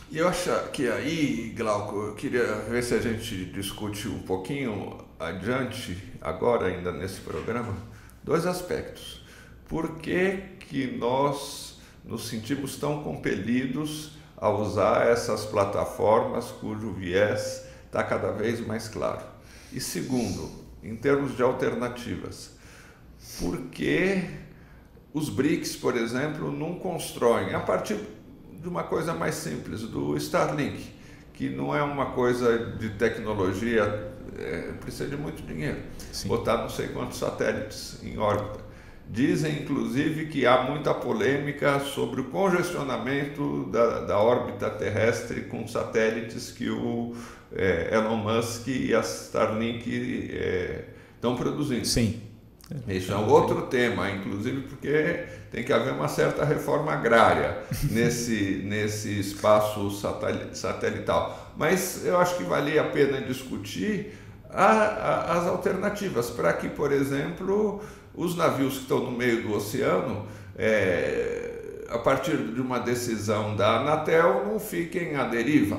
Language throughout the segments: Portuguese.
E eu acho que aí, Glauco, eu queria ver se a gente discute um pouquinho adiante, agora ainda nesse programa, dois aspectos. Por que que nós nos sentimos tão compelidos a usar essas plataformas cujo viés está cada vez mais claro? E segundo, em termos de alternativas, por que os BRICS, por exemplo, não constroem, a partir de uma coisa mais simples, do Starlink, que não é uma coisa de tecnologia, precisa de muito dinheiro. Sim. Botar não sei quantos satélites em órbita. Dizem, inclusive, que há muita polêmica sobre o congestionamento da órbita terrestre com satélites que o Elon Musk e a Starlink estão produzindo. Sim. Isso é um outro tema, inclusive porque tem que haver uma certa reforma agrária nesse espaço satelital. Mas eu acho que valia a pena discutir as alternativas para que, por exemplo, os navios que estão no meio do oceano, a partir de uma decisão da Anatel, não fiquem à deriva.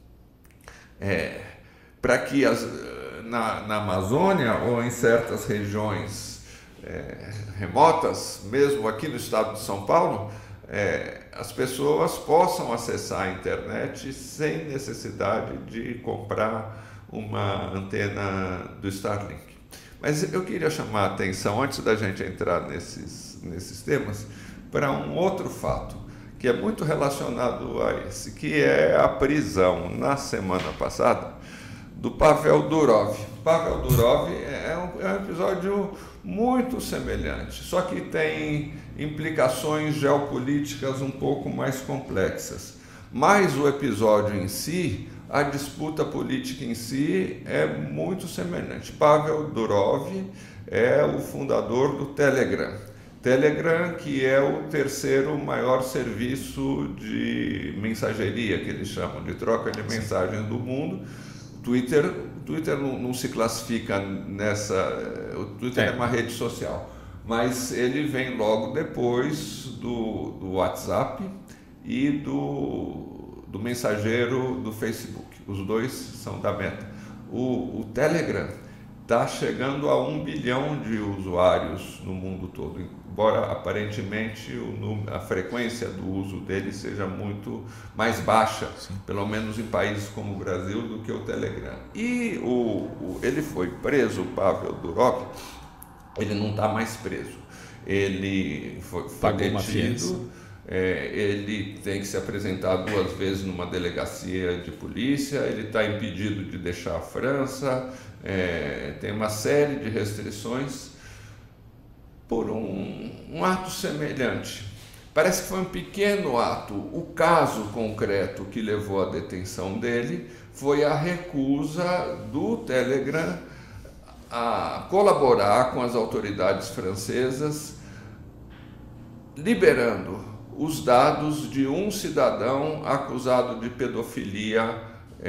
Para que na Amazônia ou em certas regiões remotas, mesmo aqui no estado de São Paulo, as pessoas possam acessar a internet sem necessidade de comprar uma antena do Starlink. Mas eu queria chamar a atenção, antes da gente entrar nesses temas, para um outro fato, que é muito relacionado a esse, que é a prisão, na semana passada, do Pavel Durov. Pavel Durov é um episódio muito semelhante, só que tem implicações geopolíticas um pouco mais complexas. Mas o episódio em si, a disputa política em si, é muito semelhante. Pavel Durov é o fundador do Telegram. Telegram, que é o terceiro maior serviço de mensageria, que eles chamam de troca de mensagens do mundo. Twitter não se classifica nessa. O Twitter é uma rede social, mas ele vem logo depois do WhatsApp e do mensageiro do Facebook. Os dois são da Meta. O Telegram está chegando a 1 bilhão de usuários no mundo todo, embora aparentemente a frequência do uso dele seja muito mais baixa, sim, pelo menos em países como o Brasil, do que o Telegram. E ele foi preso, Pavel Durov. Ele não está mais preso. Ele foi detido. Ele tem que se apresentar 2 vezes numa delegacia de polícia. Ele está impedido de deixar a França. Tem uma série de restrições por um ato semelhante. Parece que foi um pequeno ato. O caso concreto que levou à detenção dele foi a recusa do Telegram a colaborar com as autoridades francesas, liberando os dados de um cidadão acusado de pedofilia,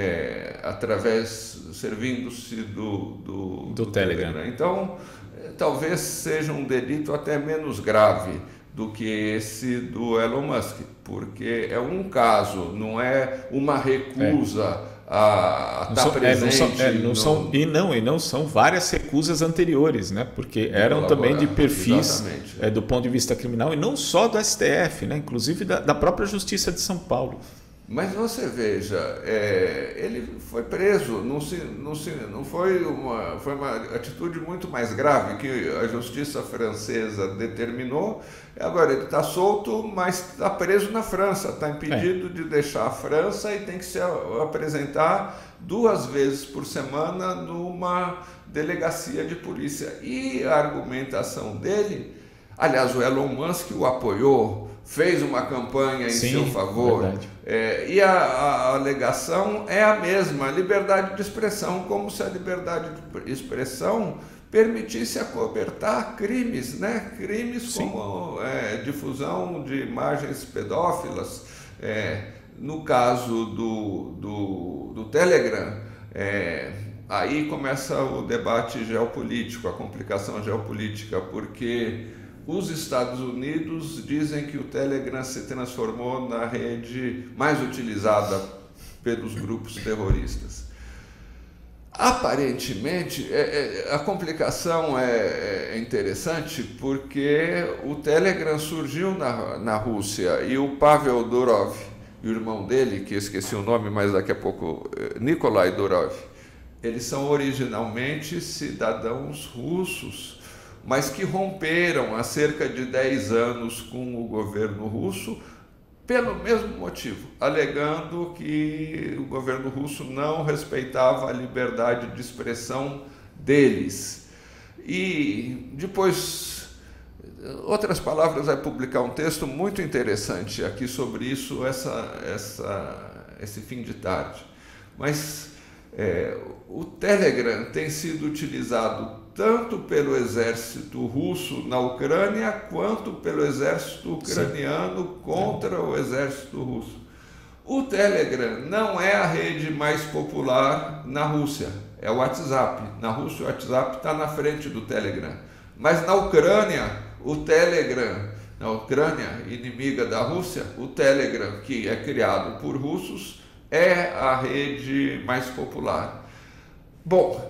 servindo-se do Telegram. Então, talvez seja um delito até menos grave do que esse do Elon Musk, porque é um caso, não é uma recusa a estar presente. E não são várias recusas anteriores, né? Porque eram também de perfis do ponto de vista criminal, e não só do STF, né? Inclusive da própria Justiça de São Paulo. Mas você veja, ele foi preso, não foi uma atitude muito mais grave que a justiça francesa determinou. Agora ele está solto, mas está preso na França, está impedido de deixar a França e tem que se apresentar 2 vezes por semana numa delegacia de polícia. E a argumentação dele, aliás, o Elon Musk o apoiou, fez uma campanha em seu favor, e a alegação é a mesma, liberdade de expressão, como se a liberdade de expressão permitisse acobertar crimes, né? Crimes como difusão de imagens pedófilas. No caso do Telegram, aí começa o debate geopolítico, a complicação geopolítica, porque os Estados Unidos dizem que o Telegram se transformou na rede mais utilizada pelos grupos terroristas. Aparentemente, a complicação é interessante porque o Telegram surgiu na Rússia e o Pavel Durov, e o irmão dele, que eu esqueci o nome, mas daqui a pouco, Nikolai Durov, eles são originalmente cidadãos russos, mas que romperam há cerca de 10 anos com o governo russo pelo mesmo motivo, alegando que o governo russo não respeitava a liberdade de expressão deles. E depois, outras palavras, vai publicar um texto muito interessante aqui sobre isso, esse fim de tarde. Mas o Telegram tem sido utilizado tanto pelo exército russo na Ucrânia, quanto pelo exército ucraniano contra o exército russo. O Telegram não é a rede mais popular na Rússia, é o WhatsApp. Na Rússia, o WhatsApp está na frente do Telegram. Mas na Ucrânia, o Telegram, na Ucrânia, inimiga da Rússia, o Telegram, que é criado por russos, é a rede mais popular. Bom,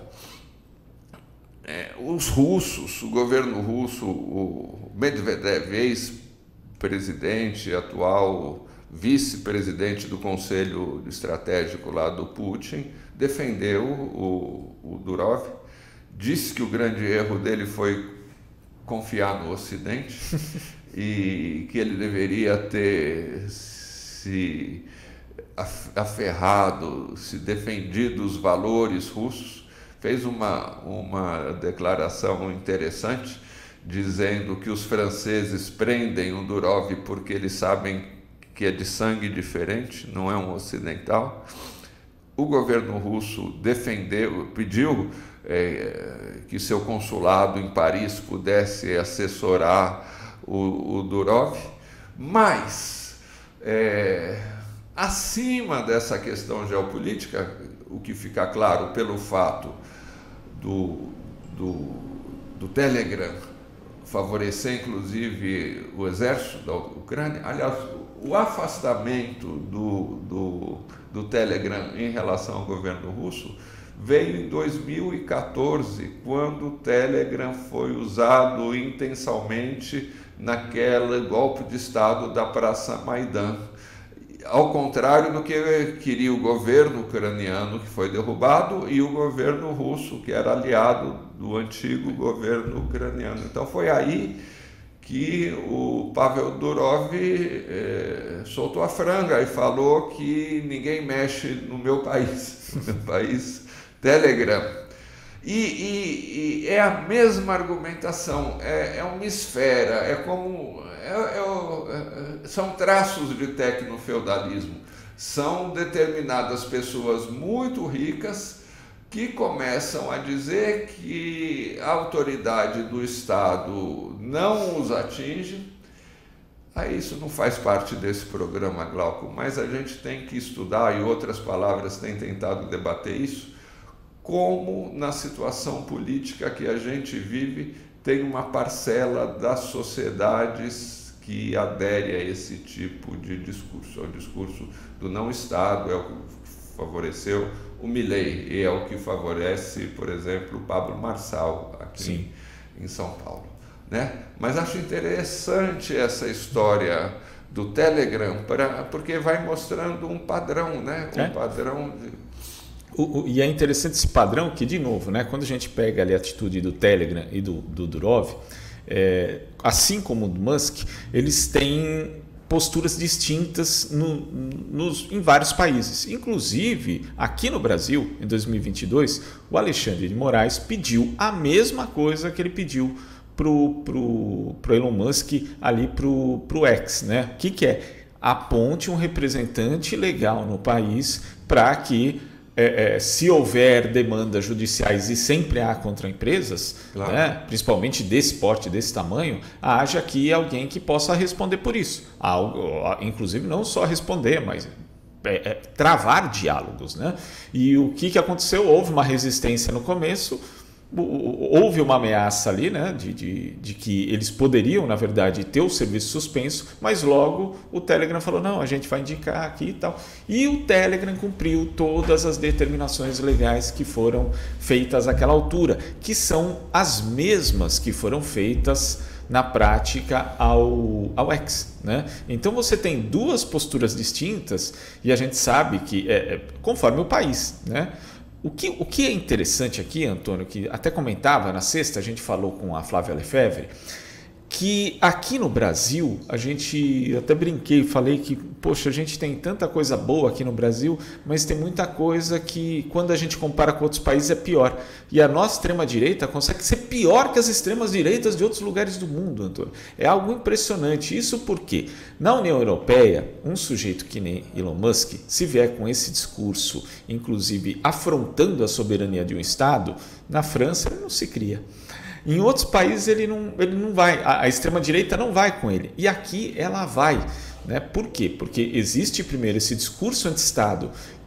os russos, o governo russo, o Medvedev, ex-presidente, atual vice-presidente do Conselho Estratégico lá do Putin, defendeu o Durov, disse que o grande erro dele foi confiar no Ocidente e que ele deveria ter se aferrado, se defendido dos valores russos. Fez uma declaração interessante, dizendo que os franceses prendem o Durov porque eles sabem que é de sangue diferente, não é um ocidental. O governo russo pediu que seu consulado em Paris pudesse assessorar o Durov, mas acima dessa questão geopolítica, o que fica claro pelo fato do Telegram favorecer, inclusive, o exército da Ucrânia. Aliás, o afastamento do Telegram em relação ao governo russo veio em 2014, quando o Telegram foi usado intensamente naquele golpe de Estado da Praça Maidan. Ao contrário do que queria o governo ucraniano, que foi derrubado, e o governo russo, que era aliado do antigo governo ucraniano. Então foi aí que o Pavel Durov soltou a franga e falou que ninguém mexe no meu país, Telegram. E é a mesma argumentação, é uma esfera, são traços de tecnofeudalismo, são determinadas pessoas muito ricas que começam a dizer que a autoridade do Estado não os atinge. Aí isso não faz parte desse programa, Glauco, mas a gente tem que estudar, e outras palavras têm tentado debater isso, como na situação política que a gente vive tem uma parcela das sociedades que adere a esse tipo de discurso. É o discurso do não-Estado, é o que favoreceu o Milei e é o que favorece, por exemplo, o Pablo Marçal aqui em São Paulo, né? Mas acho interessante essa história do Telegram, porque vai mostrando um padrão, né? Padrão de... E é interessante esse padrão que, de novo, né, quando a gente pega ali a atitude do Telegram e do Durov, assim como o do Musk, eles têm posturas distintas em vários países. Inclusive, aqui no Brasil, em 2022, o Alexandre de Moraes pediu a mesma coisa que ele pediu pro Elon Musk ali pro X, né? O que é? Aponte um representante legal no país para que se houver demandas judiciais, e sempre há contra empresas, claro, né, principalmente desse porte, desse tamanho, haja aqui alguém que possa responder por isso. Inclusive não só responder, mas travar diálogos, né? E o que aconteceu? Houve uma resistência no começo, houve uma ameaça ali, né, de que eles poderiam, na verdade, ter o serviço suspenso, mas logo o Telegram falou, não, a gente vai indicar aqui e tal. E o Telegram cumpriu todas as determinações legais que foram feitas àquela altura, que são as mesmas que foram feitas na prática ao X, né? Então você tem duas posturas distintas e a gente sabe que conforme o país, né? O que é interessante aqui, Antônio, que até comentava na sexta, a gente falou com a Flávia Lefebvre, que aqui no Brasil, a gente até brinquei, falei que, poxa, a gente tem tanta coisa boa aqui no Brasil, mas tem muita coisa que, quando a gente compara com outros países, é pior. E a nossa extrema-direita consegue ser pior que as extremas-direitas de outros lugares do mundo, Antônio. É algo impressionante. Isso porque, na União Europeia, um sujeito que nem Elon Musk, se vier com esse discurso, inclusive afrontando a soberania de um Estado, na França ele não se cria. Em outros países ele não vai, a extrema-direita não vai com ele. E aqui ela vai, né? Por quê? Porque existe primeiro esse discurso anti-Estado,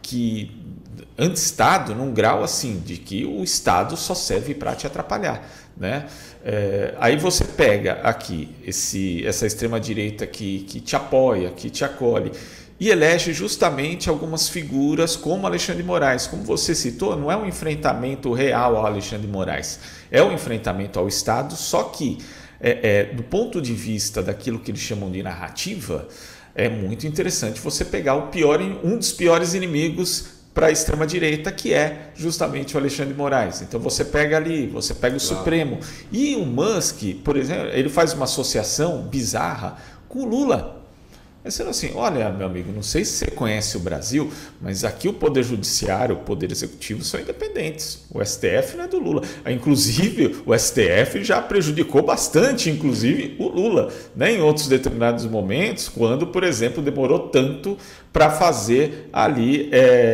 anti-Estado num grau assim, de que o Estado só serve para te atrapalhar, né? Aí você pega aqui essa extrema-direita que te apoia, que te acolhe, e elege justamente algumas figuras como Alexandre de Moraes. Como você citou, não é um enfrentamento real ao Alexandre de Moraes, é um enfrentamento ao Estado, só que do ponto de vista daquilo que eles chamam de narrativa, é muito interessante você pegar um dos piores inimigos para a extrema-direita, que é justamente o Alexandre de Moraes. Então você pega ali, você pega o Supremo. E o Musk, por exemplo, ele faz uma associação bizarra com o Lula. Pensando assim, olha, meu amigo, não sei se você conhece o Brasil, mas aqui o Poder Judiciário, o Poder Executivo são independentes. O STF não é do Lula. Inclusive, o STF já prejudicou bastante, inclusive, o Lula, né? Em outros determinados momentos, quando, por exemplo, demorou tanto para fazer ali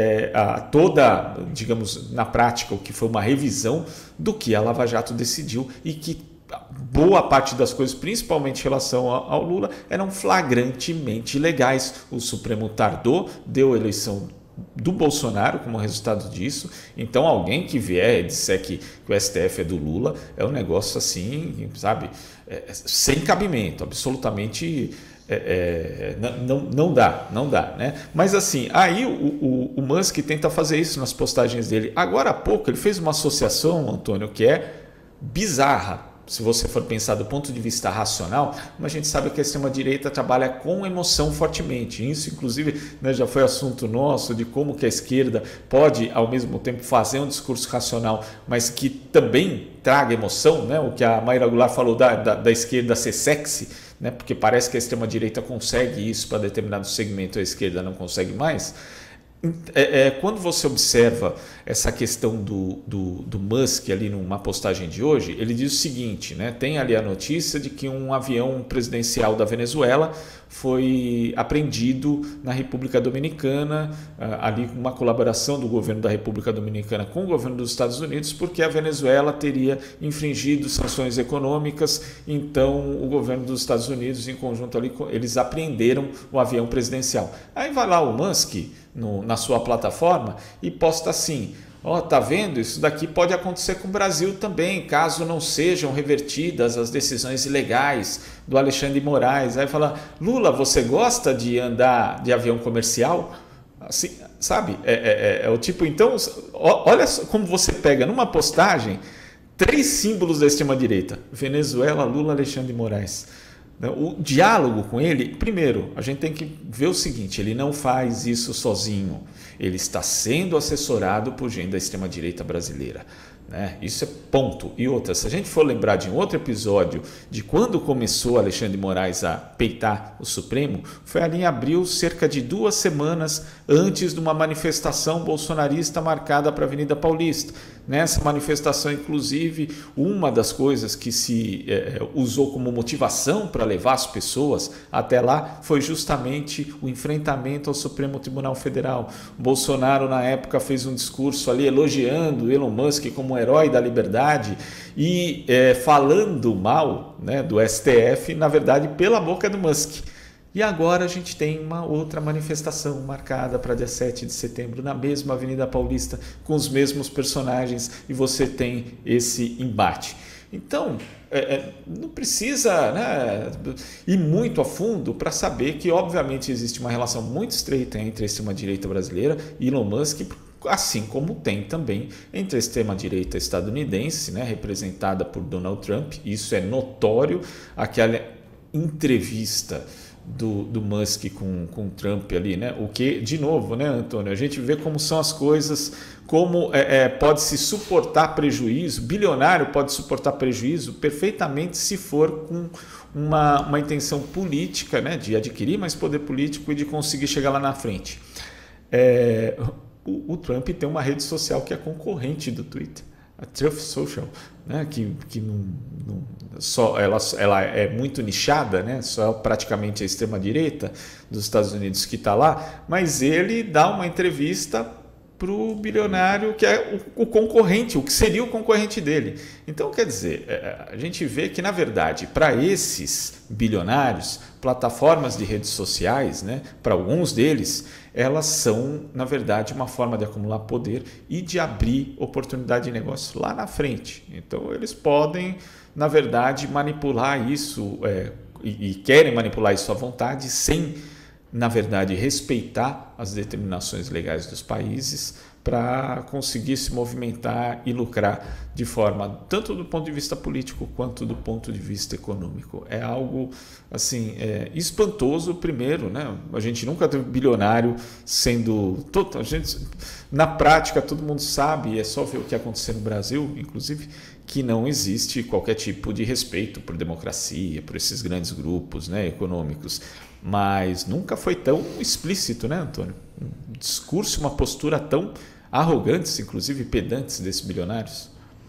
toda, digamos, na prática, o que foi uma revisão do que a Lava Jato decidiu e que boa parte das coisas, principalmente em relação ao Lula, eram flagrantemente ilegais. O Supremo tardou, deu a eleição do Bolsonaro como resultado disso. Então alguém que vier e disser que o STF é do Lula é um negócio assim, sabe, sem cabimento, absolutamente não dá, né? Mas assim, aí o Musk tenta fazer isso nas postagens dele. Agora há pouco ele fez uma associação, Antônio, que é bizarra. Se você for pensar do ponto de vista racional, mas a gente sabe que a extrema-direita trabalha com emoção fortemente. Isso, inclusive, né, já foi assunto nosso de como que a esquerda pode, ao mesmo tempo, fazer um discurso racional, mas que também traga emoção, né? O que a Mayra Goulart falou da esquerda ser sexy, né? Porque parece que a extrema-direita consegue isso para determinado segmento, a esquerda não consegue mais. Quando você observa essa questão do Musk ali numa postagem de hoje, ele diz o seguinte, né? Tem ali a notícia de que um avião presidencial da Venezuela foi apreendido na República Dominicana, ali com uma colaboração do governo da República Dominicana com o governo dos Estados Unidos, porque a Venezuela teria infringido sanções econômicas. Então o governo dos Estados Unidos, em conjunto ali, eles apreenderam o avião presidencial. Aí vai lá o Musk na sua plataforma e posta assim: tá vendo? Isso daqui pode acontecer com o Brasil também, caso não sejam revertidas as decisões ilegais do Alexandre de Moraes. Aí fala: Lula, você gosta de andar de avião comercial? Assim, sabe? É o tipo, então, olha como você pega numa postagem 3 símbolos da extrema-direita: Venezuela, Lula, Alexandre de Moraes. O diálogo com ele, primeiro, a gente tem que ver o seguinte: ele não faz isso sozinho, ele está sendo assessorado por gente da extrema-direita brasileira, né? Isso é ponto. E outra, se a gente for lembrar de um outro episódio de quando começou Alexandre de Moraes a peitar o Supremo, foi ali em abril, cerca de 2 semanas antes de uma manifestação bolsonarista marcada para a Avenida Paulista. Nessa manifestação, inclusive, uma das coisas que se usou como motivação para levar as pessoas até lá foi justamente o enfrentamento ao Supremo Tribunal Federal. Bolsonaro, na época, fez um discurso ali elogiando Elon Musk como um herói da liberdade e falando mal, né, do STF, na verdade, pela boca do Musk. E agora a gente tem uma outra manifestação marcada para dia 7 de setembro, na mesma Avenida Paulista, com os mesmos personagens, e você tem esse embate. Então, não precisa, né, ir muito a fundo para saber que, obviamente, existe uma relação muito estreita entre a extrema-direita brasileira e Elon Musk, assim como tem também entre a extrema-direita estadunidense, né, representada por Donald Trump. Isso é notório. Aquela entrevista do Musk com Trump ali, né? O que, de novo, né, Antônio, a gente vê como são as coisas, como pode-se suportar prejuízo, bilionário pode suportar prejuízo perfeitamente se for com uma intenção política, né, de adquirir mais poder político e de conseguir chegar lá na frente. O Trump tem uma rede social que é concorrente do Twitter, a Truth Social, né, que só ela é muito nichada, né, só praticamente a extrema-direita dos Estados Unidos que está lá, mas ele dá uma entrevista para o bilionário que é o concorrente, o que seria o concorrente dele. Então, quer dizer, a gente vê que, na verdade, para esses bilionários, plataformas de redes sociais, né, para alguns deles, elas são, na verdade, uma forma de acumular poder e de abrir oportunidade de negócio lá na frente. Então, eles podem, na verdade, manipular isso e querem manipular isso à vontade sem, na verdade, respeitar as determinações legais dos países para conseguir se movimentar e lucrar de forma tanto do ponto de vista político quanto do ponto de vista econômico. É algo assim espantoso. Primeiro, né? A gente nunca teve bilionário sendo na prática todo mundo sabe, é só ver o que aconteceu no Brasil, inclusive, que não existe qualquer tipo de respeito por democracia, por esses grandes grupos, né, econômicos. Mas nunca foi tão explícito, né, Antônio? Um discurso, uma postura tão arrogantes, inclusive pedantes desses bilionários.